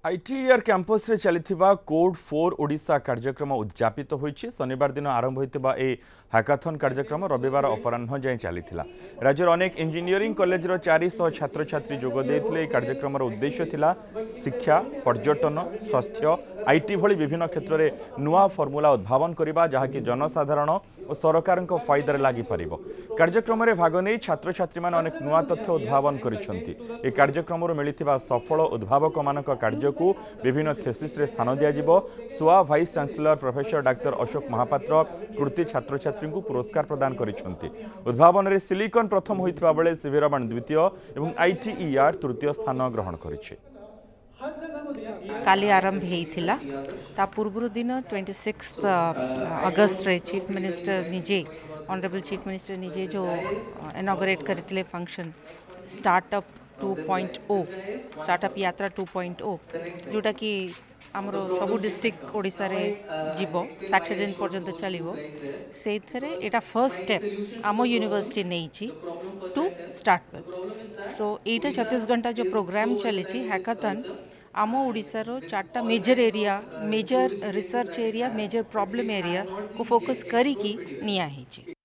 ITER campus रे चलिथिबा code 4 Odisha कार्यक्रम उद्यापित होईछि। शनिवार दिन आरंभ होइतिबा ए हैकाथन कार्यक्रम रविवार अपराह्न जाए चलिथिला। राज्यर अनेक इंजीनियरिंग कॉलेज रो 400 छात्र छात्री जोग देथिले। कार्यक्रम उद्देश्य थिला शिक्षा, पर्यटन, स्वास्थ्य, आईटी भली विभिन्न क्षेत्र में नुआ फॉर्मूला उद्भावन करबा जहाँकि जनसाधारण और सरकार फायदार लागि परिबो। कार्यक्रम में भाग नहीं छात्र छात्री मान अनेक नुआ तथ्य उद्भावन करिसेंति। ए कार्यक्रम मिलिथिबा सफल उद्भावक मानक कार्य को विभिन्न थेसिस रे स्थान दिया जिवो। सुआ vice chancellor professor doctor Ashok Mahapatra कृति छात्र छात्री को पुरस्कार प्रदान करिसेंति। उद्भावन रे सिलिकॉन प्रथम होइतिबा बेले सिविरमण द्वितीय एवं आईटीईआर तृतीय स्थान ग्रहण करिছে। काली आरंभ होता ता पूर्व दिन 26 अगस्त रे चीफ मिनिस्टर निजे ऑनरेबल चीफ मिनिस्टर निजे जो इनॉग्रेट करते फंक्शन स्टार्टअप 2.0 स्टार्टअप यात्रा 2.0 जोटा कि आमर सबू डिस्ट्रिक्ट ओडिशा रे जीवो 60 दिन पर्यंत चलिवो। से एटा फर्स्ट स्टेप आम यूनिवर्सिटी नहीं टू स्टार्ट विथ। सो एटा 36 घंटा जो प्रोग्राम चली हैकाथन आम ओडिशा रो 4टा major area, major research area, major problem area को फोकस करी निया है।